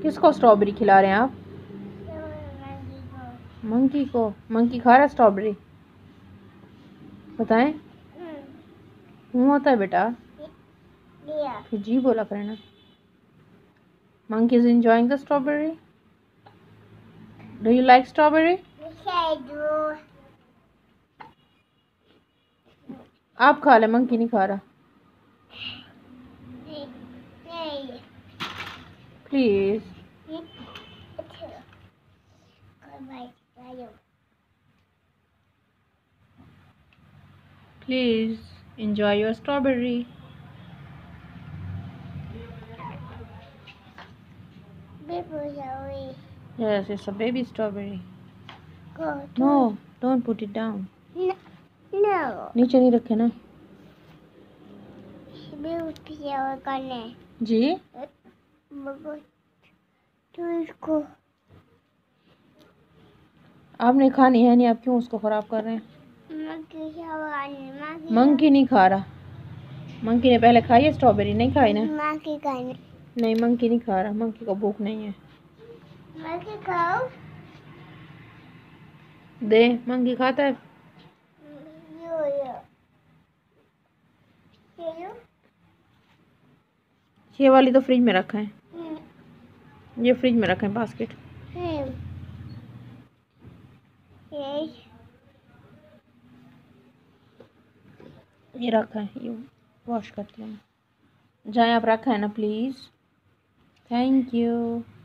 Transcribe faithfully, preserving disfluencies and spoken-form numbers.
किसको स्ट्रॉबेरी खिला रहे हैं आप? मंकी को। मंकी खा रहा है स्ट्रॉबेरी? बताएं। हूँ होता है बेटा, फिर जी बोला करे ना। Monkey is enjoying the strawberry. Do you like strawberry? आप खा ले, मंकी नहीं खा रहा। Please. Please enjoy your strawberry. Yes, it's a baby strawberry. No, don't put it down. No. नीचे नहीं रखे ना। जी तो इसको आपने खानी है नहीं, आप क्यों उसको खराब कर रहे हैं? मंकी नहीं खा रहा। मंकी ने पहले खाई है स्ट्रॉबेरी, नहीं खाई ना? नहीं, मंकी नहीं खा रहा, मंकी को भूख नहीं है। मंकी खाओ। दे, मंकी खाता है। यो यो यो ये वाली तो फ्रिज में रखा है, ये फ्रिज में रखा है बास्केट। ये रखा है, ये वॉश करती हूँ। जाए आप, रखा है ना प्लीज़। Thank you.